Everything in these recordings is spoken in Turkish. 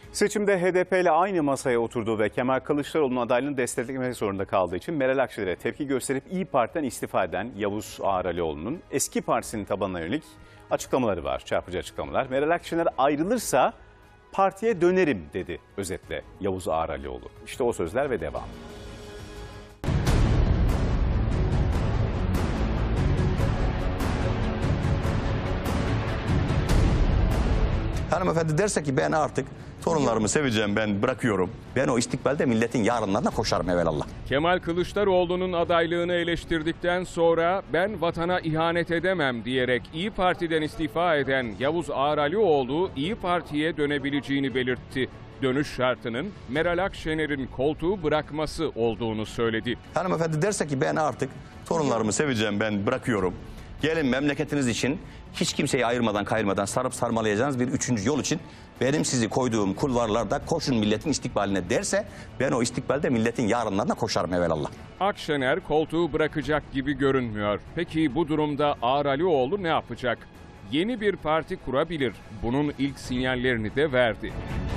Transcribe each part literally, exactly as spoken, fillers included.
Seçimde H D P ile aynı masaya oturduğu ve Kemal Kılıçdaroğlu'nun adaylığını desteklemek zorunda kaldığı için Meral Akşener'e tepki gösterip İYİ Parti'den istifa eden Yavuz Ağralioğlu'nun eski partisinin tabanına yönelik açıklamaları var. Çarpıcı açıklamalar. Meral Akşener ayrılırsa partiye dönerim dedi özetle Yavuz Ağralioğlu. İşte o sözler ve devam. Hanımefendi derse ki ben artık torunlarımı seveceğim, ben bırakıyorum. Ben o istikbalde milletin yarınlarına koşarım evelallah. Kemal Kılıçdaroğlu'nun adaylığını eleştirdikten sonra ben vatana ihanet edemem diyerek İYİ Parti'den istifa eden Yavuz Ağralioğlu İYİ Parti'ye dönebileceğini belirtti. Dönüş şartının Meral Akşener'in koltuğu bırakması olduğunu söyledi. Hanımefendi derse ki ben artık torunlarımı seveceğim, ben bırakıyorum. Gelin memleketiniz için hiç kimseyi ayırmadan kayırmadan sarıp sarmalayacağınız bir üçüncü yol için benim sizi koyduğum kulvarlarda koşun milletin istikbaline derse ben o istikbalde milletin yarınlarına koşarım evelallah. Akşener koltuğu bırakacak gibi görünmüyor. Peki bu durumda Ağralioğlu ne yapacak? Yeni bir parti kurabilir. Bunun ilk sinyallerini de verdi.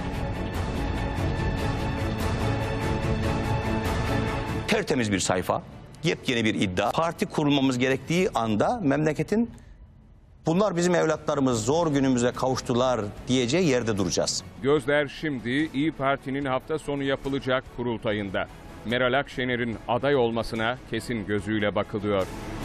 Tertemiz bir sayfa, yepyeni bir iddia. Parti kurulmamız gerektiği anda memleketin bunlar bizim evlatlarımız zor günümüze kavuştular diyeceği yerde duracağız. Gözler şimdi İYİ Parti'nin hafta sonu yapılacak kurultayında. Meral Akşener'in aday olmasına kesin gözüyle bakılıyor.